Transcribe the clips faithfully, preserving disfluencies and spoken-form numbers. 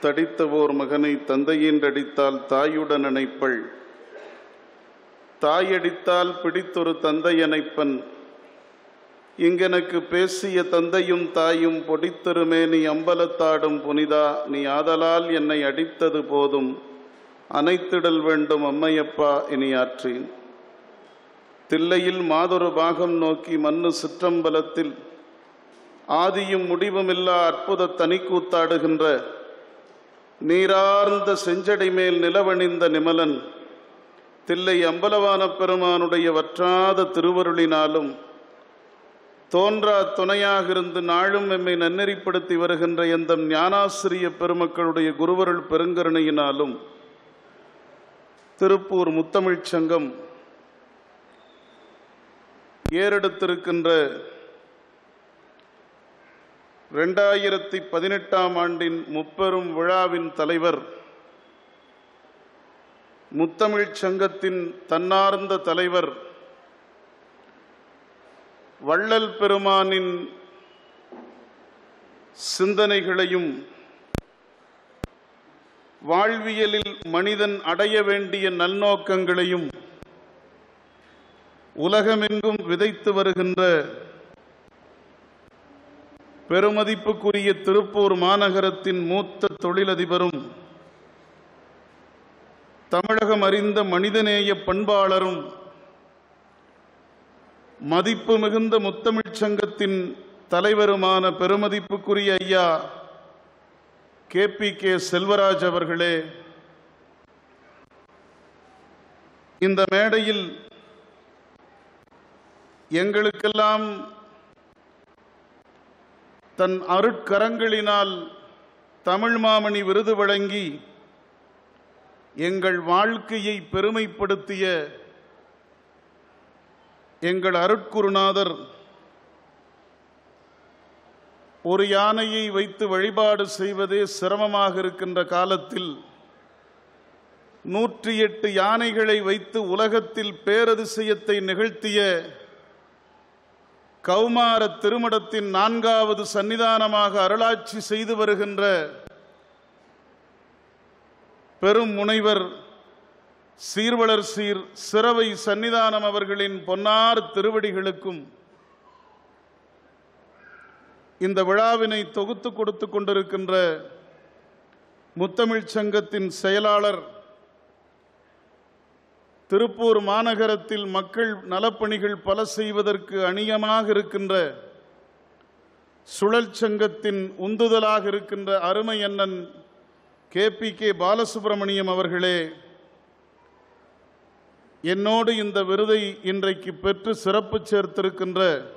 தடித்தவோர் மகனை தந்தையென்றடித்தால் தாயுடன் அணைப்பள். தாயடித்தால் பிடித்தொரு தந்தையணைப்பன். இங்கெனக்கு பேசிய தந்தையும் தாயும் பொடித்தருமே நீ அம்பலத்தாடும் புனிதா, நீ ஆதலால் என்னை அடித்தது போதும், அனைத்திடல் வேண்டும் அம்மையப்பா இனியாற்றேன். தில்லையில் மாதொரு பாகம் நோக்கி மண்ணு சிற்றம்பலத்தில் ஆதியும் முடிவுமில்லா அற்புத தனிக்கூத்தாடுகின்ற நீரார்ந்த செஞ்சடை மேல் நிலவணிந்த நிமலன் தில்லை அம்பலவான பெருமானுடைய வற்றாத திருவருளினாலும் தோன்றா துணையாக இருந்து நாளும் எம்மை நன்னெறிப்படுத்தி வருகின்ற எந்த ஞானாசிரிய பெருமக்களுடைய குருவருள் பெருங்கருணையினாலும் திருப்பூர் முத்தமிழ்ச் சங்கம் ஏறெடுத்திருக்கின்ற இரண்டாயிரத்தி பதினெட்டாம் ஆண்டின் முப்பெரும் விழாவின் தலைவர், முத்தமிழ்ச் சங்கத்தின் தன்னார்ந்த தலைவர், வள்ளல் பெருமானின் சிந்தனைகளையும் வாழ்வியலில் மனிதன் அடைய வேண்டிய நல்நோக்கங்களையும் உலகமெங்கும் விதைத்து வருகின்ற பெருமதிப்புக்குரிய திருப்பூர் மாநகரத்தின் மூத்த தொழிலதிபரும் தமிழகம் அறிந்த மனிதநேய பண்பாளரும் மதிப்பு மிகுந்த முத்தமிழ்ச் சங்கத்தின் தலைவருமான பெருமதிப்புக்குரிய ஐயா கே பி கே செல்வராஜ் அவர்களே, இந்த மேடையில் எங்களுக்கெல்லாம் தன் அருட்கரங்களினால் தமிழ் மாமணி விருது வழங்கி எங்கள் வாழ்க்கையை பெருமைப்படுத்திய எங்கள் அருட்குருநாதர் ஒரு யானையை வைத்து வழிபாடு செய்வதே சிரமமாக இருக்கின்ற காலத்தில் நூற்றி எட்டு யானைகளை வைத்து உலகத்தில் பேரதிசயத்தை நிகழ்த்திய கௌமார திருமடத்தின் நான்காவது சன்னிதானமாக அருளாட்சி செய்து வருகின்ற பெரும் முனைவர் சீர்வளர் சீர் சிரவை சன்னிதானம் அவர்களின் பொன்னார் திருவடிகளுக்கும் இந்த விழாவினை தொகுத்து கொடுத்து கொண்டிருக்கின்ற முத்தமிழ்ச் சங்கத்தின் செயலாளர், திருப்பூர் மாநகரத்தில் மக்கள் நலப்பணிகள் பல செய்வதற்கு அணியமாக இருக்கின்ற சுழல் சங்கத்தின் உந்துதலாக இருக்கின்ற அருமை அண்ணன் கே பி கே பாலசுப்ரமணியம் அவர்களே, என்னோடு இந்த விருதை இன்றைக்கு பெற்று சிறப்பு சேர்த்திருக்கின்ற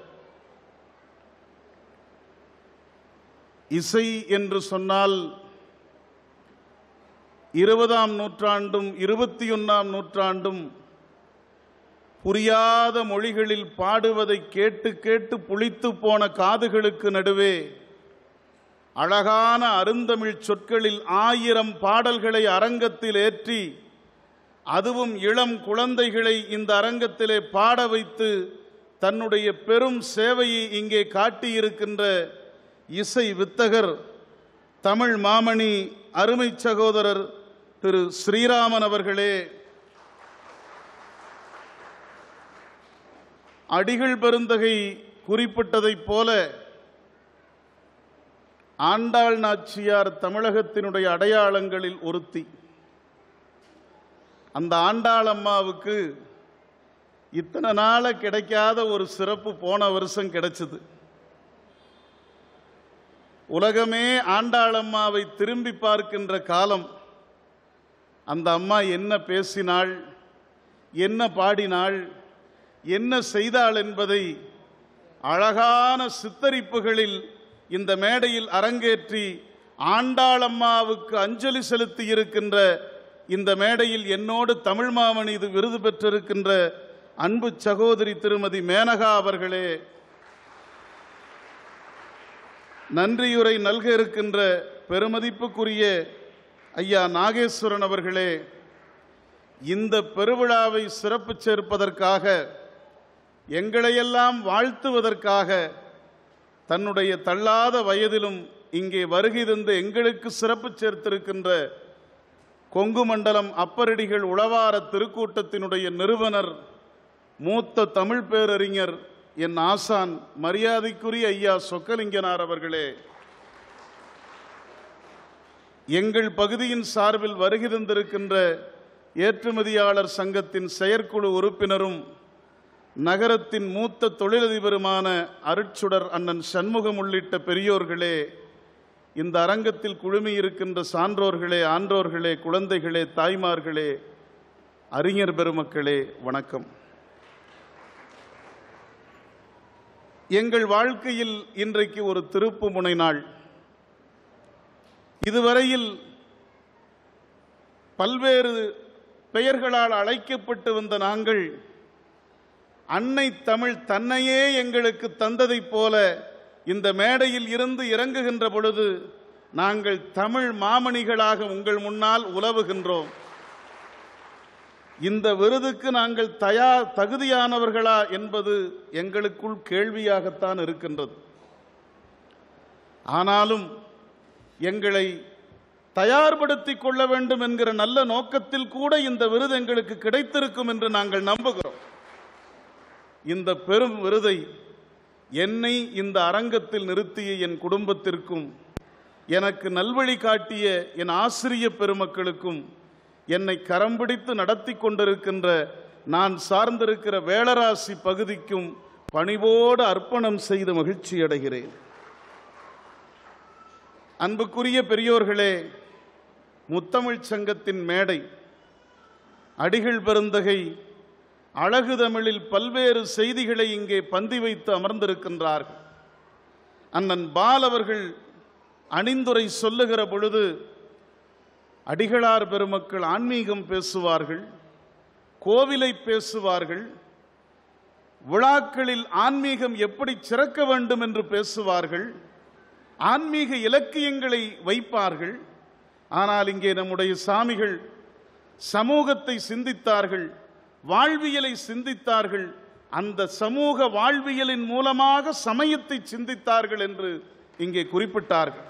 இசை என்று சொன்னால் இருபதாம் நூற்றாண்டும் இருபத்தி ஒன்றாம் நூற்றாண்டும் புரியாத மொழிகளில் பாடுவதை கேட்டு கேட்டு புளித்து போன காதுகளுக்கு நடுவே அழகான அருந்தமிழ் சொற்களில் ஆயிரம் பாடல்களை அரங்கத்தில் ஏற்றி, அதுவும் இளம் குழந்தைகளை இந்த அரங்கத்திலே பாட வைத்து தன்னுடைய பெரும் சேவையை இங்கே காட்டியிருக்கின்ற இசை வித்தகர் தமிழ் மாமணி அருமை சகோதரர் திரு ஸ்ரீராமன் அவர்களே, அடிகள் பெருந்தகை குறிப்பிட்டதைப் போல ஆண்டாள் நாச்சியார் தமிழகத்தினுடைய அடையாளங்களில் ஒருத்தி. அந்த ஆண்டாள் அம்மாவுக்கு இத்தனை நாள கிடைக்காத ஒரு சிறப்பு போன வருஷம் கிடைச்சது. உலகமே ஆண்டாள் அம்மாவை திரும்பி பார்க்கின்ற காலம். அந்த அம்மா என்ன பேசினாள், என்ன பாடினாள், என்ன செய்தாள் என்பதை அழகான சித்தரிப்புகளில் இந்த மேடையில் அரங்கேற்றி ஆண்டாள் அம்மாவுக்கு அஞ்சலி செலுத்தி இருக்கின்ற இந்த மேடையில் என்னோடு தமிழ் மாமணி இது விருது பெற்றிருக்கின்ற அன்பு சகோதரி திருமதி மேனகா அவர்களே, நன்றியுரை நல்க இருக்கின்ற பெருமதிப்புக்குரிய ஐயா நாகேஸ்வரன் அவர்களே, இந்த பெருவிழாவை சிறப்பு சேர்ப்பதற்காக, எங்களையெல்லாம் வாழ்த்துவதற்காக தன்னுடைய தள்ளாத வயதிலும் இங்கே வருகை தந்து எங்களுக்கு சிறப்பு சேர்த்திருக்கின்ற கொங்கு மண்டலம் அப்பரடிகள் உளவார திருக்கூட்டத்தினுடைய நிறுவனர், மூத்த தமிழ் பேரறிஞர், என் ஆசான் மரியாதைக்குரிய ஐயா சொக்கலிங்கனார் அவர்களே, எங்கள் பகுதியின் சார்பில் வருகை தந்திருக்கின்ற ஏற்றுமதியாளர் சங்கத்தின் செயற்குழு உறுப்பினரும் நகரத்தின் மூத்த தொழிலதிபருமான அருட்சுடர் அண்ணன் சண்முகம் உள்ளிட்ட பெரியோர்களே, இந்த அரங்கத்தில் குழுமியிருக்கின்ற சான்றோர்களே, ஆன்றோர்களே, குழந்தைகளே, தாய்மார்களே, அறிஞர் பெருமக்களே, வணக்கம். எங்கள் வாழ்க்கையில் இன்றைக்கு ஒரு திருப்பு முனை நாள். இதுவரையில் பல்வேறு பெயர்களால் அழைக்கப்பட்டு வந்த நாங்கள் அன்னை தமிழ் தன்னையே எங்களுக்கு தந்ததைப் போல இந்த மேடையில் இருந்து இறங்குகின்ற பொழுது நாங்கள் தமிழ் மாமணிகளாக உங்கள் முன்னால் உலவுகின்றோம். இந்த விருதுக்கு நாங்கள் தயார் தகுதியானவர்களா என்பது எங்களுக்குள் கேள்வியாகத்தான் இருக்கின்றது. ஆனாலும் எங்களை தயார்படுத்திக் கொள்ள வேண்டும் என்கிற நல்ல நோக்கத்தில் கூட இந்த விருது எங்களுக்கு கிடைத்திருக்கும் என்று நாங்கள் நம்புகிறோம். இந்த பெரும் விருதை என்னை இந்த அரங்கத்தில் நிறுத்திய என் குடும்பத்திற்கும், எனக்கு நல்வழி காட்டிய என் ஆசிரிய பெருமக்களுக்கும், என்னை கரம் பிடித்து நடத்தி கொண்டிருக்கின்ற நான் சார்ந்திருக்கிற வேளராசி பகுதிக்கும் பணிவோடு அர்ப்பணம் செய்து மகிழ்ச்சி அடைகிறேன். அன்புக்குரிய பெரியோர்களே, முத்தமிழ்ச் சங்கத்தின் மேடை, அடிகள் பெருந்தகை அழகு தமிழில் பல்வேறு செய்திகளை இங்கே பந்தி வைத்து அமர்ந்திருக்கின்றார்கள். அண்ணன் பால் அவர்கள் அணிந்துரை சொல்லுகிற பொழுது அடிகளார் பெருமக்கள் ஆன்மீகம் பேசுவார்கள், கோவிலை பேசுவார்கள், விழாக்களில் ஆன்மீகம் எப்படி சிறக்க வேண்டும் என்று பேசுவார்கள், ஆன்மீக இலக்கியங்களை வைப்பார்கள். ஆனால் இங்கே நம்முடைய சாமிகள் சமூகத்தை சிந்தித்தார்கள், வாழ்வியலை சிந்தித்தார்கள். அந்த சமூக வாழ்வியலின் மூலமாக சமயத்தை சிந்தித்தார்கள் என்று இங்கே குறிப்பிட்டார்கள்.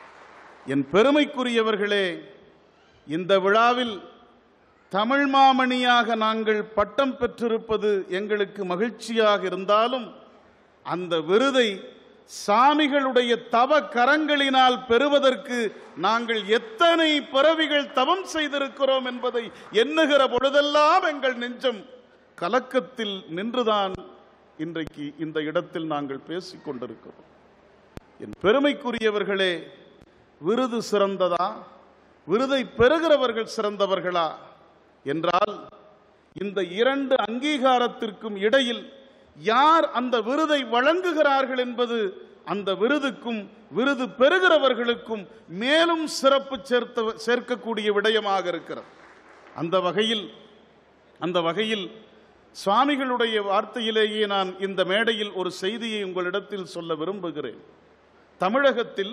என் பெருமைக்குரியவர்களே, இந்த விழாவில் தமிழ் மாமணியாக நாங்கள் பட்டம் பெற்றிருப்பது எங்களுக்கு மகிழ்ச்சியாக இருந்தாலும், அந்த விருதை சாமிகளுடைய தவ கரங்களினால் பெறுவதற்கு நாங்கள் எத்தனை பிறவிகள் தவம் செய்திருக்கிறோம் என்பதை எண்ணுகிற பொழுதெல்லாம் எங்கள் நெஞ்சம் கலக்கத்தில் நின்றுதான் இன்றைக்கு இந்த இடத்தில் நாங்கள் பேசிக் கொண்டிருக்கிறோம். என் பெருமைக்குரியவர்களே, விருது சிறந்ததா, விருதை பெறுகிறவர்கள் சிறந்தவர்களா என்றால், இந்த இரண்டு அங்கீகாரத்திற்கும் இடையில் யார் அந்த விருதை வழங்குகிறார்கள் என்பது அந்த விருதுக்கும் விருது பெறுகிறவர்களுக்கும் மேலும் சிறப்பு சேர்த்த சேர்க்கக்கூடிய விடயமாக இருக்கிறது. அந்த வகையில் அந்த வகையில் சுவாமிகளுடைய வார்த்தையிலேயே நான் இந்த மேடையில் ஒரு செய்தியை உங்களிடத்தில் சொல்ல விரும்புகிறேன். தமிழகத்தில்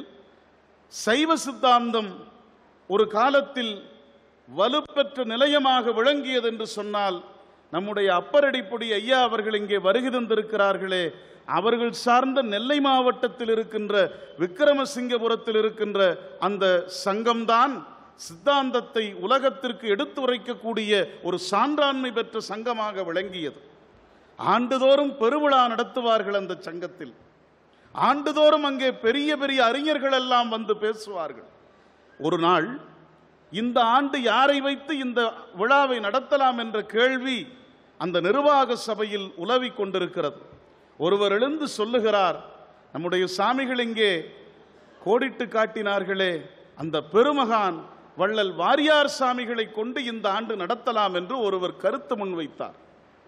சைவ சித்தாந்தம் ஒரு காலத்தில் வலுப்பெற்ற நிலையமாக விளங்கியது என்று சொன்னால், நம்முடைய அப்பரடிப்பொடி ஐயா அவர்கள் இங்கே வருகை தந்திருக்கிறார்களே, அவர்கள் சார்ந்த நெல்லை மாவட்டத்தில் இருக்கின்ற விக்கிரமசிங்கபுரத்தில் இருக்கின்ற அந்த சங்கம்தான் சித்தாந்தத்தை உலகத்திற்கு எடுத்துரைக்கக்கூடிய ஒரு சான்றாண்மை பெற்ற சங்கமாக விளங்கியது. ஆண்டுதோறும் பெருவிழா நடத்துவார்கள் அந்த சங்கத்தில். ஆண்டுதோறும் அங்கே பெரிய பெரிய அறிஞர்கள் எல்லாம் வந்து பேசுவார்கள். ஒரு நாள் இந்த ஆண்டு யாரை வைத்து இந்த விழாவை நடத்தலாம் என்ற கேள்வி அந்த நிர்வாக சபையில் உலவிக் கொண்டிருக்கிறது. ஒருவர் எழுந்து சொல்லுகிறார், நம்முடைய சாமிகள் இங்கே கோடிட்டு காட்டினார்களே, அந்த பெருமகான் வள்ளல் வாரியார் சாமிகளை கொண்டு இந்த ஆண்டு நடத்தலாம் என்று ஒருவர் கருத்து முன்வைத்தார்.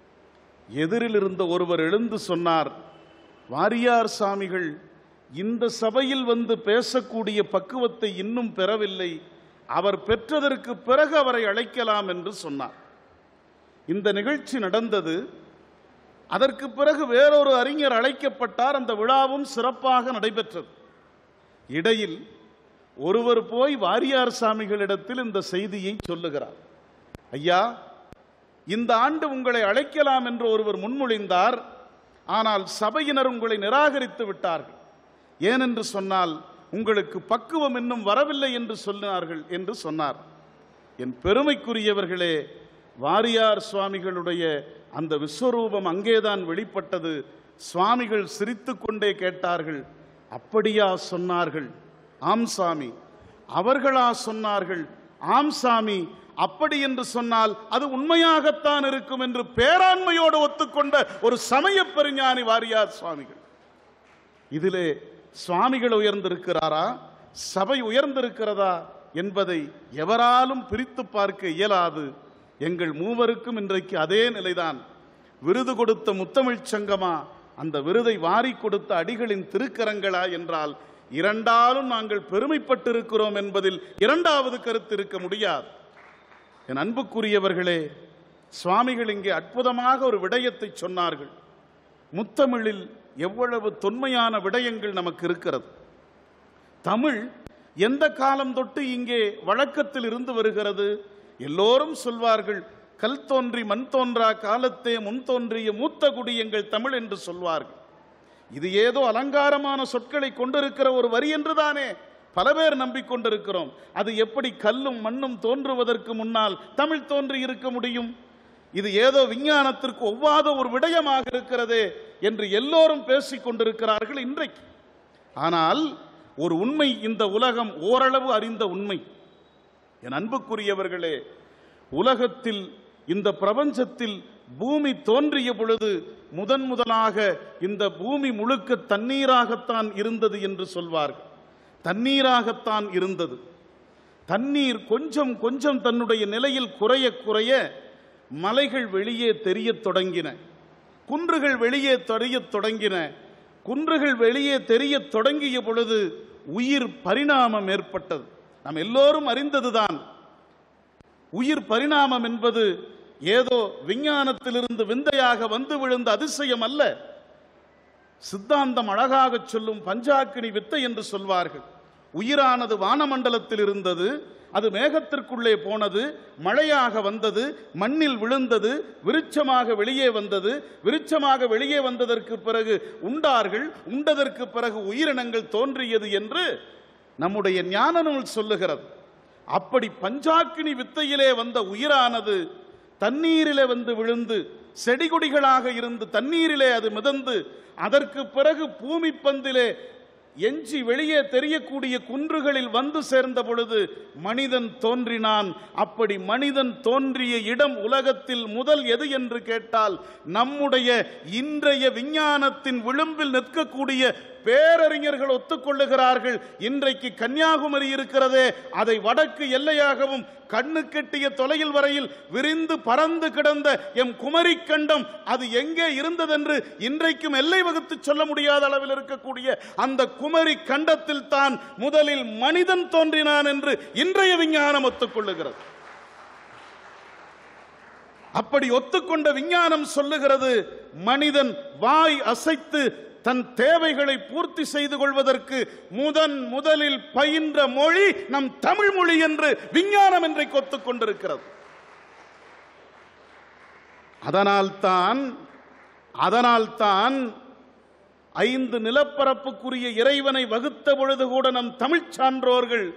எதிரில் இருந்த ஒருவர் எழுந்து சொன்னார், வாரியார் சாமிகள் இந்த சபையில் வந்து பேசக்கூடிய பக்குவத்தை இன்னும் பெறவில்லை, அவர் பெற்றதற்கு பிறகு அவரை அழைக்கலாம் என்று சொன்னார். இந்த நிகழ்ச்சி நடந்தது. அதற்கு பிறகு வேறொரு அறிஞர் அழைக்கப்பட்டார். அந்த விழாவும் சிறப்பாக நடைபெற்றது. இடையில் ஒருவர் போய் வாரியார் சாமிகளிடத்தில் இந்த செய்தியை சொல்லுகிறார். ஐயா, இந்த ஆண்டு உங்களை அழைக்கலாம் என்று ஒருவர் முன்மொழிந்தார். ஆனால் சபையினர் உங்களை நிராகரித்து விட்டார்கள். ஏனென்று சொன்னால், உங்களுக்கு பக்குவம் இன்னும் வரவில்லை என்று சொன்னார்கள் என்று சொன்னார். என் பெருமைக்குரியவர்களே, வாரியார் சுவாமிகளுடைய அந்த விஸ்வரூபம் அங்கேதான் வெளிப்பட்டது. சுவாமிகள் சிரித்து கொண்டே கேட்டார்கள், அப்படியா சொன்னார்கள்? ஆம் சாமி. அவர்களா சொன்னார்கள்? ஆம் சாமி. அப்படி என்று சொன்னால் அது உண்மையாகத்தான் இருக்கும் என்று பேராண்மையோடு ஒத்துக்கொண்ட ஒரு சமய பெருஞானி வாரியார் சுவாமிகள். இதிலே சுவாமிகள் உயர்ந்திருக்கிறாரா, சபை உயர்ந்திருக்கிறதா என்பதை எவராலும் பிரித்து பார்க்க இயலாது. எங்கள் மூவருக்கும் இன்றைக்கு அதே நிலைதான். விருது கொடுத்த முத்தமிழ்ச் சங்கமா, அந்த விருதை வாரி கொடுத்த அடிகளின் திருக்கரங்களா என்றால் இரண்டாலும் நாங்கள் பெருமைப்பட்டிருக்கிறோம் என்பதில் இரண்டாவது கருத்து இருக்க முடியாது. என் அன்புக்குரியவர்களே, சுவாமிகள் இங்கே அற்புதமாக ஒரு விடயத்தை சொன்னார்கள். முத்தமிழில் எவ்வளவு தொன்மையான விடயங்கள் நமக்கு இருக்கிறது. தமிழ் எந்த காலம் தொட்டு இங்கே வழக்கத்தில் இருந்து வருகிறது? எல்லோரும் சொல்வார்கள், கல் தோன்றி மண் தோன்றா காலத்தே முன் தோன்றிய மூத்த குடி எங்கள் தமிழ் என்று சொல்வார்கள். இது ஏதோ அலங்காரமான சொற்களை கொண்டிருக்கிற ஒரு வரி என்றுதானே பல பேர் நம்பிக்கொண்டிருக்கிறோம். அது எப்படி கல்லும் மண்ணும் தோன்றுவதற்கு முன்னால் தமிழ் தோன்றி இருக்க முடியும்? இது ஏதோ விஞ்ஞானத்திற்கு ஒவ்வாத ஒரு விடயமாக இருக்கிறதே என்று எல்லோரும் பேசிக் கொண்டிருக்கிறார்கள் இன்றைக்கு. ஆனால் ஒரு உண்மை இந்த உலகம் ஓரளவு அறிந்த உண்மை. என் அன்புக்குரியவர்களே, உலகத்தில் இந்த பிரபஞ்சத்தில் பூமி தோன்றிய பொழுது முதன் முதலாக இந்த பூமி முழுக்க தண்ணீராகத்தான் இருந்தது என்று சொல்வார்கள். தண்ணீராகத்தான் இருந்தது. தண்ணீர் கொஞ்சம் கொஞ்சம் தன்னுடைய நிலையில் குறைய குறைய மலைகள் வெளியே தெரியத் தொடங்கின, குன்றுகள் வெளியே தெரியத் தொடங்கின. குன்றுகள் வெளியே தெரியத் தொடங்கிய பொழுது உயிர் பரிணாமம் ஏற்பட்டது. நாம் எல்லோரும் அறிந்ததுதான். உயிர் பரிணாமம் என்பது ஏதோ விஞ்ஞானத்திலிருந்து விந்தையாக வந்து விழுந்த அதிசயம் அல்ல. சித்தாந்தம் அழகாக சொல்லும் பஞ்சாக்கினி வித்தை என்று சொல்வார்கள். உயிரானது வானமண்டலத்தில் இருந்தது, அது மேகத்திற்குள்ளே போனது, மழையாக வந்தது, மண்ணில் விழுந்தது, விருட்சமாக வெளியே வந்தது. விருட்சமாக வெளியே வந்ததற்கு பிறகு உண்டார்கள், உண்டதற்கு பிறகு உயிரினங்கள் தோன்றியது என்று நம்முடைய ஞான நூல் சொல்லுகிறது. அப்படி பஞ்சாக்கினி வித்தையிலே வந்த உயிரானது தண்ணீரிலே வந்து விழுந்து செடிகொடிகளாக இருந்து தண்ணீரிலே அது மிதந்து அதற்கு பிறகு பூமி பந்திலே எஞ்சி வெளியே தெரியக்கூடிய குன்றுகளில் வந்து சேர்ந்த பொழுது மனிதன் தோன்றினான். அப்படி மனிதன் தோன்றிய இடம் உலகத்தில் முதல் எது என்று கேட்டால் நம்முடைய இன்றைய விஞ்ஞானத்தின் விளிம்பில் நிற்கக்கூடிய பேரறிஞர்கள் ஒத்துக்கொள்ளுகிறார்கள். இன்றைக்கு கன்னியாகுமரி இருக்கிறதே, அதை வடக்கு எல்லையாகவும் கண்ணு கெட்டிய தொலையில் வரையில் விரிந்து பறந்து கிடந்த எம் குமரி கண்டம் அது எங்கே இருந்ததென்று இன்றைக்கும் எல்லை வகுத்து சொல்ல முடியாத அளவில் இருக்கக்கூடிய அந்த குமரி கண்டத்தில் தான் முதலில் மனிதன் தோன்றினான் என்று இன்றைய விஞ்ஞானம் ஒத்துக்கொள்ளுகிறது. அப்படி ஒத்துக்கொண்ட விஞ்ஞானம் சொல்லுகிறது, மனிதன் வாய் அசைத்து தன் தேவைகளை பூர்த்தி செய்து கொள்வதற்கு முதன் முதலில் பயின்ற மொழி நம் தமிழ் மொழி என்று விஞ்ஞானம் இன்றைக்கு ஒத்துக்கொண்டிருக்கிறது. அதனால்தான் அதனால்தான் ஐந்து நிலப்பரப்புக்குரிய இறைவனை வகுத்த பொழுது கூட நம் தமிழ் சான்றோர்கள்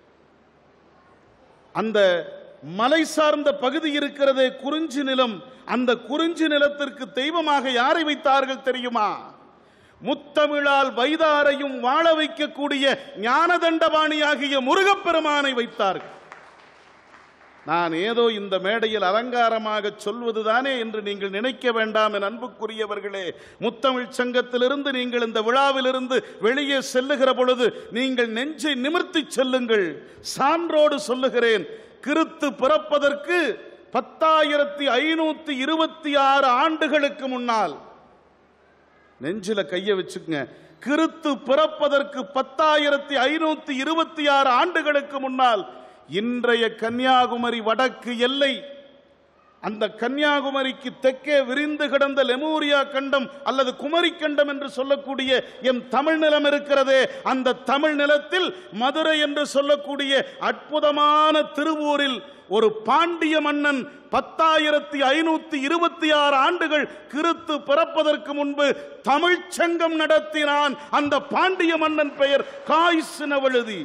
அந்த மலை சார்ந்த பகுதி இருக்கிறதே குறிஞ்சி நிலம், அந்த குறிஞ்சி நிலத்திற்கு தெய்வமாக யாரை வைத்தார்கள் தெரியுமா? முத்தமிழால் வைதாரையும் வாழ வைக்கக்கூடிய ஞானதண்டபாணியாகிய முருகப்பெருமானை வைத்தார்கள். நான் ஏதோ இந்த மேடையில் அலங்காரமாக சொல்வதுதானே என்று நீங்கள் நினைக்க வேண்டாம். என் அன்புக்குரியவர்களே, முத்தமிழ் சங்கத்திலிருந்து நீங்கள் இந்த விழாவிலிருந்து வெளியே செல்லுகிற பொழுது நீங்கள் நெஞ்சை நிமிர்த்தி செல்லுங்கள். சான்றோடு சொல்லுகிறேன், கிறிஸ்து பிறப்பதற்கு பத்தாயிரத்தி ஐநூத்தி இருபத்தி ஆறு ஆண்டுகளுக்கு முன்னால், நெஞ்சில கைய வச்சுக்கங்க, கிறிஸ்து பிறப்பதற்கு பத்தாயிரத்தி ஐநூத்தி இருபத்தி ஆறு ஆண்டுகளுக்கு முன்னால் இன்றைய கன்னியாகுமரி வடக்கு எல்லை அந்த கன்னியாகுமரிக்கு தெற்கே விரிந்து கிடந்த லெமூரியா கண்டம் அல்லது குமரி கண்டம் என்று சொல்லக்கூடிய எம் தமிழ் நிலம் இருக்கிறதே, அந்த தமிழ் நிலத்தில் மதுரை என்று சொல்லக்கூடிய அற்புதமான திருவூரில் ஒரு பாண்டிய மன்னன் பத்தாயிரத்தி ஐநூத்தி இருபத்தி ஆறு ஆண்டுகள் கிறித்து பிறப்பதற்கு முன்பு தமிழ்ச் சங்கம் நடத்தினான். அந்த பாண்டிய மன்னன் பெயர் காய்சினவழுதி.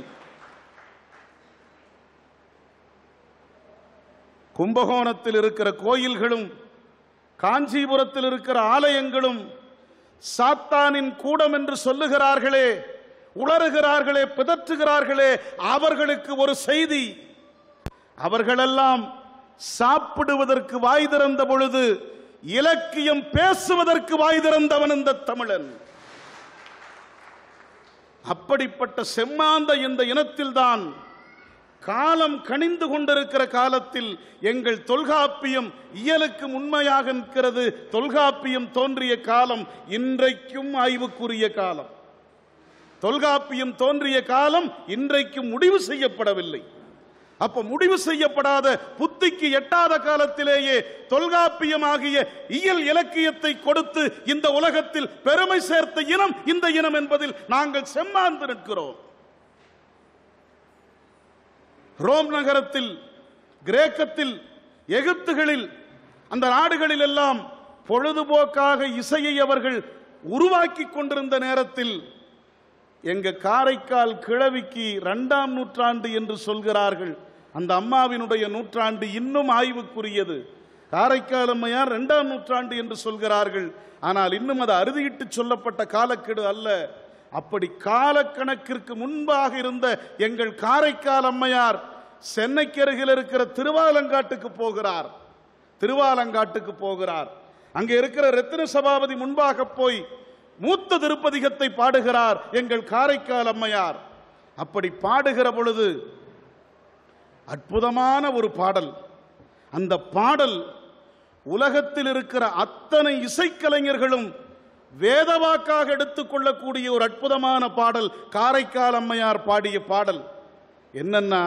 கும்பகோணத்தில் இருக்கிற கோயில்களும் காஞ்சிபுரத்தில் இருக்கிற ஆலயங்களும் சாத்தானின் கூடம் என்று சொல்லுகிறார்களே, உளறுகிறார்களே, பிதற்றுகிறார்களே, அவர்களுக்கு ஒரு செய்தி. அவர்களெல்லாம் சாப்பிடுவதற்கு வாய் திறந்த பொழுது இலக்கியம் பேசுவதற்கு வாய் திறந்தவன் இந்த தமிழன். அப்படிப்பட்ட செம்மாந்த இந்த இனத்தில்தான் காலம் கனிந்து கொண்டிருக்கிற காலத்தில் எங்கள் தொல்காப்பியம் இயலுக்கு உண்மையாக இருக்கிறது. தொல்காப்பியம் தோன்றிய காலம் இன்றைக்கும் ஆய்வுக்குரிய காலம். தொல்காப்பியம் தோன்றிய காலம் இன்றைக்கும் முடிவு செய்யப்படவில்லை. அப்ப முடிவு செய்யப்படாத புத்திக்கு எட்டாத காலத்திலேயே தொல்காப்பியம் ஆகிய இயல் இலக்கியத்தை கொடுத்து இந்த உலகத்தில் பெருமை சேர்த்த இனம் இந்த இனம் என்பதில் நாங்கள் செம்மாந்து நிற்கிறோம். ரோம் நகரத்தில், கிரேக்கத்தில், எகிப்துகளில், அந்த நாடுகளில் எல்லாம் பொழுதுபோக்காக இசையை அவர்கள் உருவாக்கி கொண்டிருந்த நேரத்தில் எங்க காரைக்கால் கிழவிக்கு இரண்டாம் நூற்றாண்டு என்று சொல்கிறார்கள். அந்த அம்மாவினுடைய நூற்றாண்டு இன்னும் ஆய்வுக்குரியது. காரைக்கால் அம்மையார் இரண்டாம் நூற்றாண்டு என்று சொல்கிறார்கள். ஆனால் இன்னும் அது அறுதியிட்டு சொல்லப்பட்ட காலக்கெடு அல்ல. அப்படி காலக்கணக்கிற்கு முன்பாக இருந்த எங்கள் காரைக்கால் அம்மையார் சென்னைக்கு அருகில் இருக்கிற திருவாலங்காட்டுக்கு போகிறார். திருவாலங்காட்டுக்கு போகிறார். அங்கே இருக்கிற ரத்தின சபாபதி முன்பாக போய் மூத்த திருப்பதிகத்தை பாடுகிறார் எங்கள் காரைக்கால் அம்மையார். அப்படி பாடுகிற பொழுது அற்புதமான ஒரு பாடல். அந்த பாடல் உலகத்தில் இருக்கிற அத்தனை இசைக்கலைஞர்களும் வேதவாக்காக எடுத்துக்கொள்ளக்கூடிய ஒரு அற்புதமான பாடல். காரைக்கால் அம்மையார் பாடிய பாடல் என்னன்னா,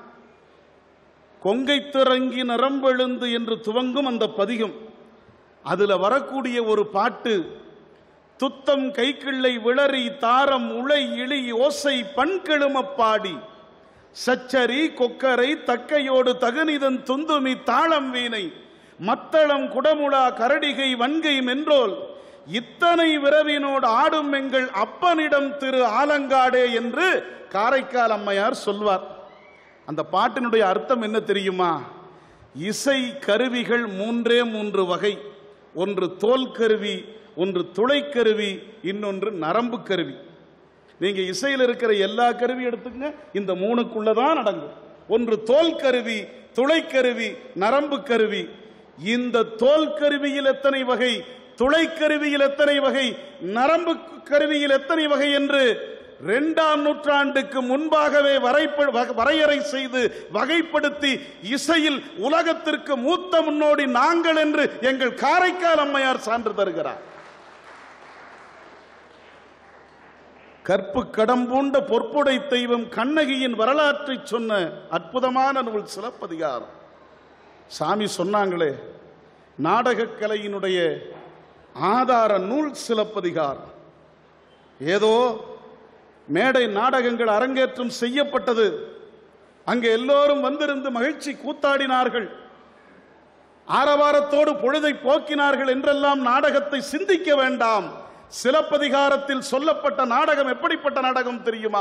கொங்கை திறங்கி நரம்பெழுந்து என்று துவங்கும் அந்த பதிகம். அதுல வரக்கூடிய ஒரு பாட்டு, துத்தம் கைக்கிள்ளை விளரி தாரம் உளை இழி ஓசை பண்கெழுமப்பாடி சச்சரி கொக்கரை தக்கையோடு தகுனிதன் துந்துமி தாளம் வீணை மத்தளம் குடமுழா கரடிகை வன்கை மென்றோல் இத்தனை விரவினோடு ஆடும் எங்கள் அப்பனிடம் திரு ஆலங்காடே என்று காரைக்கால் அம்மையார் சொல்வார். அந்த பாட்டினுடைய அர்த்தம் என்ன தெரியுமா? இசை கருவிகள் மூன்றே மூன்று வகை. ஒன்று தோல் கருவி, ஒன்று துளைக்கருவி, இன்னொன்று நரம்பு கருவி. நீங்க இசையில் இருக்கிற எல்லா கருவி எடுத்துக்கங்க, இந்த மூணுக்குள்ளதான் அடங்கும். ஒன்று தோல் கருவி, துளைக்கருவி, நரம்பு கருவி. இந்த தோல் கருவியில் எத்தனை வகை, துளைக்கருவியில் எத்தனை வகை, நரம்பு கருவியில் எத்தனை வகை என்று இரண்டாம் நூற்றாண்டுக்கு முன்பாகவே வரையறை செய்து வகைப்படுத்தி இசையில் உலகத்திற்கு மூத்த முன்னோடி நாங்கள் என்று எங்கள் காரைக்கால் அம்மையார் சான்று தருகிறார். கற்பு கடம்பூண்ட பொற்புடை தெய்வம் கண்ணகியின் வரலாற்றை சொன்ன அற்புதமான நூல் சிலப்பதிகாரம். சாமி சொன்னாங்களே, நாடகக்கலையினுடைய ஆதார நூல் சிலப்பதிகாரம். ஏதோ மேடை நாடகங்கள் அரங்கேற்றம் செய்யப்பட்டது. அங்கே எல்லோரும் வந்திருந்து மகிழ்ச்சி கூத்தாடினார்கள், ஆரவாரத்தோடு பொழுதை போக்கினார்கள் என்றெல்லாம் நாடகத்தை சிந்திக்க வேண்டாம். சிலப்பதிகாரத்தில் சொல்லப்பட்ட நாடகம் எப்படிப்பட்ட நாடகம் தெரியுமா?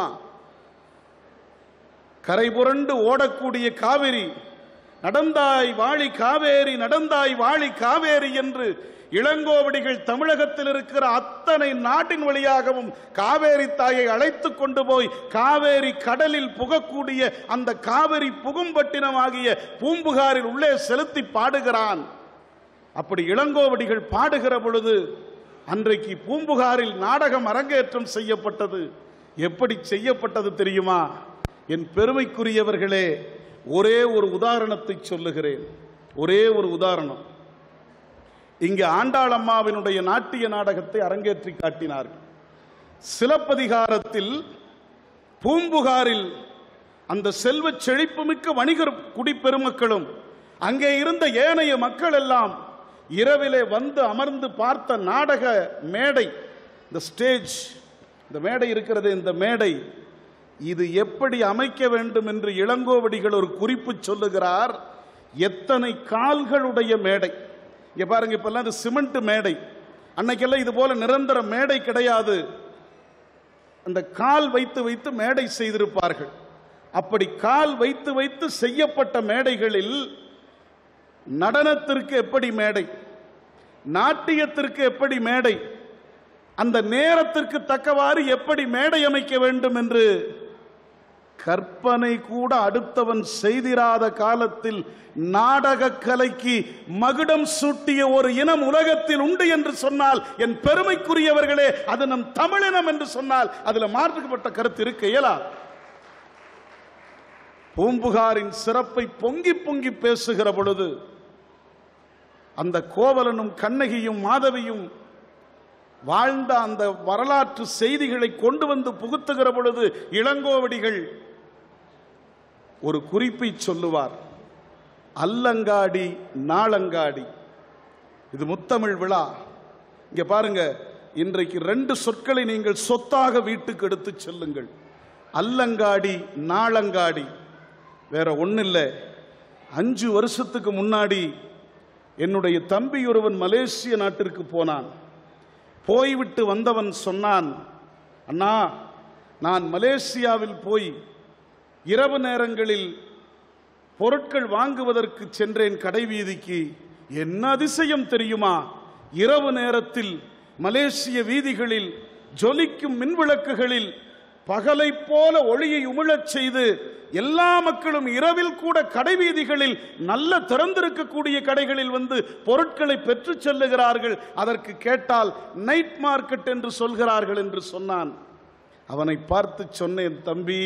கரை புரண்டு ஓடக்கூடிய காவிரி, நடந்தாய் வாழி காவேரி, நடந்தாய் வாழி காவேரி என்று இளங்கோவடிகள் தமிழகத்தில் இருக்கிற அத்தனை நாட்டின் வழியாகவும் காவேரி தாயை அழைத்து கொண்டு போய் காவேரி கடலில் புகக்கூடிய அந்த காவிரி புகும்பட்டினம் ஆகிய பூம்புகாரில் உள்ளே செலுத்தி பாடுகிறான். அப்படி இளங்கோவடிகள் பாடுகிற பொழுது அன்றைக்கு பூம்புகாரில் நாடகம் அரங்கேற்றம் செய்யப்பட்டது. எப்படி செய்யப்பட்டது தெரியுமா? என் பெருமைக்குரியவர்களே, ஒரே ஒரு உதாரணத்தை சொல்லுகிறேன். ஒரே ஒரு உதாரணம். இங்கே ஆண்டாளம்மாவினுடைய நாட்டிய நாடகத்தை அரங்கேற்றி காட்டினார்கள். சிலப்பதிகாரத்தில் பூம்புகாரில் அந்த செல்வ செழிப்புமிக்க வணிகர் குடிப்பெருமக்களும் அங்கே இருந்த ஏனைய மக்கள் எல்லாம் இரவிலே வந்து அமர்ந்து பார்த்த நாடக மேடை, இந்த ஸ்டேஜ், இந்த மேடை இருக்கிறது, இந்த மேடை இது எப்படி அமைக்க வேண்டும் என்று இளங்கோவடிகள் ஒரு குறிப்பு சொல்லுகிறார். எத்தனை கால்களுடைய மேடை. இங்க பாருங்க, இப்பெல்லாம் இது சிமெண்ட் மேடை, அன்னைக்கெல்லாம் இது போல நிரந்தர மேடை கிடையாது. அந்த கால் வைத்து வைத்து மேடை செய்திருப்பார்கள். அப்படி கால் வைத்து வைத்து செய்யப்பட்ட மேடைகளில் நடனத்திற்கு எப்படி மேடை, நாட்டியத்திற்கு எப்படி மேடை, அந்த நேரத்திற்கு தக்கவாறு எப்படி மேடை அமைக்க வேண்டும் என்று கற்பனை கூட அடுத்தவன் செய்திராத காலத்தில் நாடக கலைக்கு மகுடம் சூட்டிய ஒரு இனம் உலகத்தில் உண்டு என்று சொன்னால் என் பெருமைக்குரியவர்களே, அது நம் தமிழினம் என்று சொன்னால் அதில் மாற்றுப்பட்ட கருத்து இருக்க இயலாது. பூம்புகாரின் சிறப்பை பொங்கி பொங்கி பேசுகிற பொழுது அந்த கோவலனும் கண்ணகியும் மாதவியும் வாழ்ந்த அந்த வரலாற்று செய்திகளை கொண்டு வந்து புகுத்துகிற பொழுது இளங்கோவடிகள் ஒரு குறிப்பை சொல்லுவார். அல்லங்காடி நாளங்காடி. இது முத்தமிழ் விழா. இங்க பாருங்க, இன்றைக்கு ரெண்டு சொற்களை நீங்கள் சொத்தாக வீட்டுக்கு எடுத்து செல்லுங்கள். அல்லங்காடி நாளங்காடி. வேற ஒன்றும் இல்லை. அஞ்சு வருஷத்துக்கு முன்னாடி என்னுடைய தம்பி ஒருவன் மலேசிய நாட்டிற்கு போனான். போய்விட்டு வந்தவன் சொன்னான், அண்ணா, நான் மலேசியாவில் போய் இரவு நேரங்களில் பொருட்கள் வாங்குவதற்கு சென்றேன் கடை வீதிக்கு. என்ன அதிசயம் தெரியுமா, இரவு நேரத்தில் மலேசிய வீதிகளில் ஜொலிக்கும் மின்விளக்குகளில் பகலை போல ஒளியை உமிழச் செய்து எல்லா மக்களும் இரவில் கூட கடை வீதிகளில் நல்ல திறந்திருக்கக்கூடிய கடைகளில் வந்து பொருட்களை பெற்று செல்லுகிறார்கள். அதற்கு கேட்டால் நைட் மார்க்கெட் என்று சொல்கிறார்கள் என்று சொன்னான். அவனை பார்த்து சொன்னேன், தம்பி,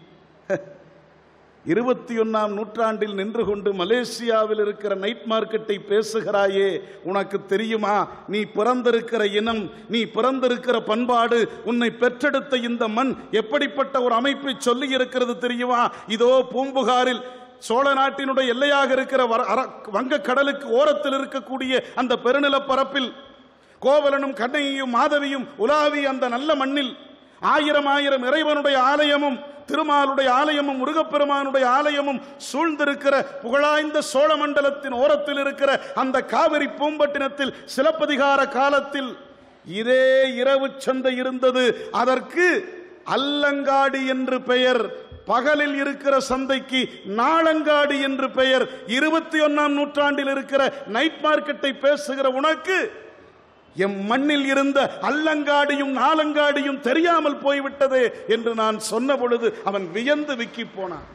இருபத்தி ஒன்னாம் நூற்றாண்டில் நின்று கொண்டு மலேசியாவில் இருக்கிற நைட் மார்க்கெட்டை பேசுகிறாயே, உனக்கு தெரியுமா நீ பிறந்திருக்கிற இனம், நீ பிறந்திருக்கிற பண்பாடு, உன்னை பெற்றெடுத்த இந்த மண் எப்படிப்பட்ட ஒரு அமைப்பை சொல்லி இருக்கிறது தெரியுமா? இதோ பூம்புகாரில் சோழ நாட்டினுடைய எல்லையாக இருக்கிற வங்க கடலுக்கு ஓரத்தில் இருக்கக்கூடிய அந்த பெருநிலப்பரப்பில் கோவலனும் கண்ணகியும் மாதவியும் உலாவி அந்த நல்ல மண்ணில் ஆயிரம் ஆயிரம் இறைவனுடைய ஆலயமும் திருமாலுடைய ஆலயமும் முருகப்பெருமானுடைய ஆலயமும் சூழ்ந்திருக்கிற புகழாய்ந்த சோழ மண்டலத்தின் ஓரத்தில் இருக்கிற அந்த காவிரி பூம்பட்டினத்தில் சிலப்பதிகார காலத்தில் இதே இரவு சந்தை இருந்தது. அதற்கு அல்லங்காடி என்று பெயர். பகலில் இருக்கிற சந்தைக்கு நாளங்காடி என்று பெயர். இருபத்தி ஒன்னாம் நூற்றாண்டில் இருக்கிற நைட் மார்க்கெட்டை பேசுகிற உனக்கு எம் மண்ணில் இருந்த அல்லங்காடியும் நாளங்காடியும் தெரியாமல் போய்விட்டது என்று நான் சொன்ன பொழுது அவன் வியந்து விக்கி போனான்.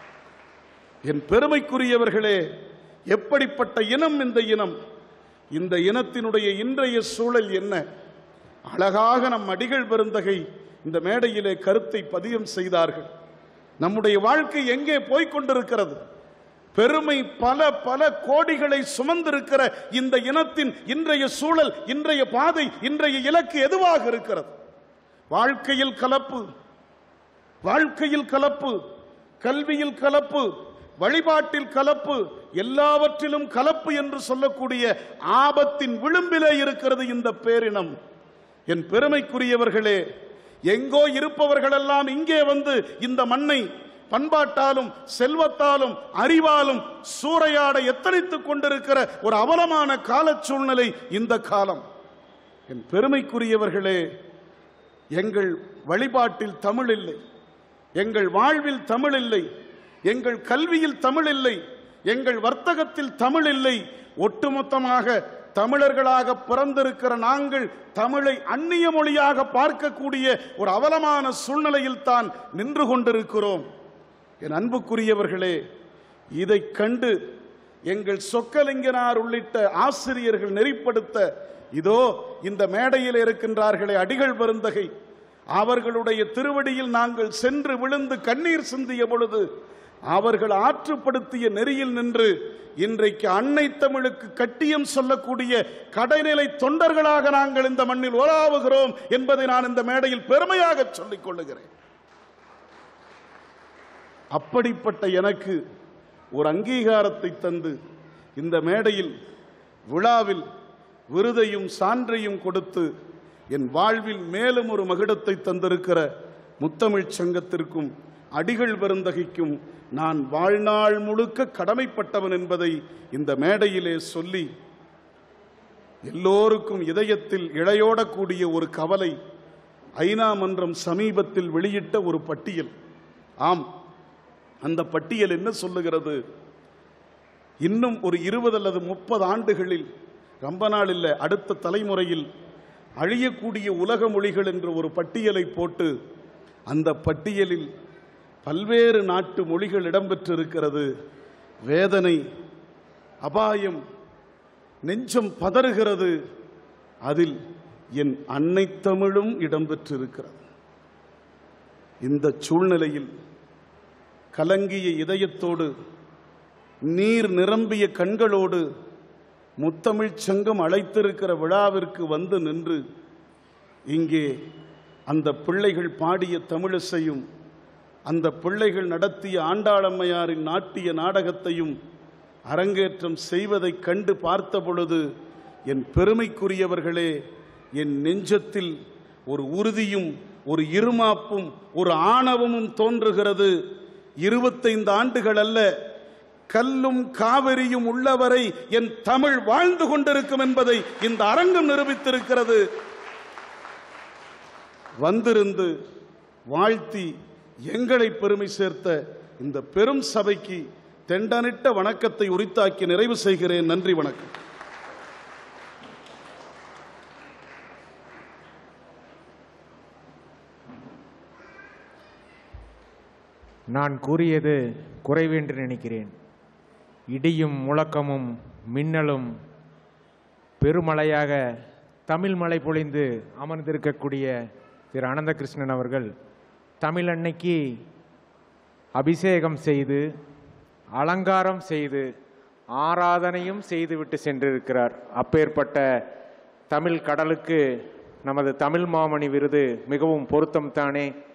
என் பெருமைக்குரியவர்களே, எப்படிப்பட்ட இனம் இந்த இனம்! இந்த இனத்தினுடைய இன்றைய சூழல் என்ன? அழகாக நம் அடிகள் பெருந்தகை இந்த மேடையிலே கருத்தை பதியம் செய்தார்கள். நம்முடைய வாழ்க்கை எங்கே போய்கொண்டிருக்கிறது? பெருமை பல பல கோடிகளை சுமந்திருக்கிற இந்த இனத்தின் இன்றைய சூழல், இன்றைய பாதை, இன்றைய இலக்கு எதுவாக இருக்கிறது? வாழ்க்கையில் கலப்பு, வாழ்க்கையில் கலப்பு, கல்வியில் கலப்பு, வழிபாட்டில் கலப்பு, எல்லாவற்றிலும் கலப்பு என்று சொல்லக்கூடிய ஆபத்தின் விளிம்பிலே இருக்கிறது இந்த பேரினம். என் பெருமைக்குரியவர்களே, எங்கோ இருப்பவர்களெல்லாம் இங்கே வந்து இந்த மண்ணை பண்பாட்டாலும் செல்வத்தாலும் அறிவாலும் சூறையாட எத்தனைத்துக் கொண்டிருக்கிற ஒரு அவலமான கால சூழ்நிலை இந்த காலம். என் பெருமைக்குரியவர்களே, எங்கள் வழிபாட்டில் தமிழ் இல்லை, எங்கள் வாழ்வில் தமிழ் இல்லை, எங்கள் கல்வியில் தமிழ் இல்லை, எங்கள் வர்த்தகத்தில் தமிழ் இல்லை. ஒட்டுமொத்தமாக தமிழர்களாக பிறந்திருக்கிற நாங்கள் தமிழை அந்நிய மொழியாக பார்க்கக்கூடிய ஒரு அவலமான சூழ்நிலையில் தான் நின்று கொண்டிருக்கிறோம். என் அன்புக்குரியவர்களே, இதை கண்டு எங்கள் சொக்கலிங்கனார் உள்ளிட்ட ஆசிரியர்கள் நெறிப்படுத்த இதோ இந்த மேடையில் இருக்கின்றார்களே அடிகள் பெருந்தகை, அவர்களுடைய திருவடியில் நாங்கள் சென்று விழுந்து கண்ணீர் சிந்திய பொழுது அவர்கள் ஆற்றுப்படுத்திய நெறியில் நின்று இன்றைக்கு அன்னை தமிழுக்கு கட்டியம் சொல்லக்கூடிய கடைநிலை தொண்டர்களாக நாங்கள் இந்த மண்ணில் உலாவுகிறோம் என்பதை நான் இந்த மேடையில் பெருமையாக சொல்லிக் கொள்ளுகிறேன். அப்படிப்பட்ட எனக்கு ஒரு அங்கீகாரத்தை தந்து இந்த மேடையில் விழாவில் விருதையும் சான்றையும் கொடுத்து என் வாழ்வில் மேலும் ஒரு மகுடத்தை தந்திருக்கிற முத்தமிழ்ச் சங்கத்திற்கும் அடிகள் பெருந்தகைக்கும் நான் வாழ்நாள் முழுக்க கடமைப்பட்டவன் என்பதை இந்த மேடையிலே சொல்லி, எல்லோருக்கும் இதயத்தில் இழையோடக்கூடிய ஒரு கவலை ஐநா மன்றம் சமீபத்தில் வெளியிட்ட ஒரு பட்டியல். ஆம், அந்த பட்டியல் என்ன சொல்லுகிறது? இன்னும் ஒரு இருபது அல்லது முப்பது ஆண்டுகளில், ரொம்ப நாள் இல்லை, அடுத்த தலைமுறையில் அழியக்கூடிய உலக மொழிகள் என்ற ஒரு பட்டியலை போட்டு அந்த பட்டியலில் பல்வேறு நாட்டு மொழிகள் இடம்பெற்றிருக்கிறது. வேதனை, அபாயம், நெஞ்சம் பதறுகிறது. அதில் என் அன்னை தமிழும் இடம்பெற்றிருக்கிறது. இந்த சூழ்நிலையில் கலங்கிய இதயத்தோடு, நீர் நிரம்பிய கண்களோடு முத்தமிழ்ச் சங்கம் அழைத்திருக்கிற விழாவிற்கு வந்து நின்று இங்கே அந்த பிள்ளைகள் பாடிய தமிழிசையும் அந்த பிள்ளைகள் நடத்திய ஆண்டாளம்மையாரின் நாட்டிய நாடகத்தையும் அரங்கேற்றம் செய்வதைக் கண்டு பார்த்த பொழுது, என் பெருமைக்குரியவர்களே, என் நெஞ்சத்தில் ஒரு உறுதியும் ஒரு இருமாப்பும் ஒரு ஆணவமும் தோன்றுகிறது. இருபத்தைந்து ஆண்டுகள் அல்ல, கல்லும் காவிரியும் உள்ளவரை என் தமிழ் வாழ்ந்து கொண்டிருக்கும் என்பதை இந்த அரங்கம் நிரூபித்திருக்கிறது. வந்திருந்து வாழ்த்தி எங்களை பெருமை சேர்த்த இந்த பெரும் சபைக்கு தெண்டனிட்ட வணக்கத்தை உரித்தாக்கி நிறைவு செய்கிறேன். நன்றி, வணக்கம். நான் கூறியது குறைவென்று நினைக்கிறேன். இடியும் முழக்கமும் மின்னலும் பெருமழையாக தமிழ் மழை பொழிந்து அமர்ந்திருக்கக்கூடிய திரு அனந்தகிருஷ்ணன் அவர்கள் தமிழ் அன்னைக்கு அபிஷேகம் செய்து அலங்காரம் செய்து ஆராதனையும் செய்துவிட்டு சென்றிருக்கிறார். அப்பேற்பட்ட தமிழ் கடலுக்கு நமது தமிழ் மாமணி விருது மிகவும் பொருத்தம் தானே.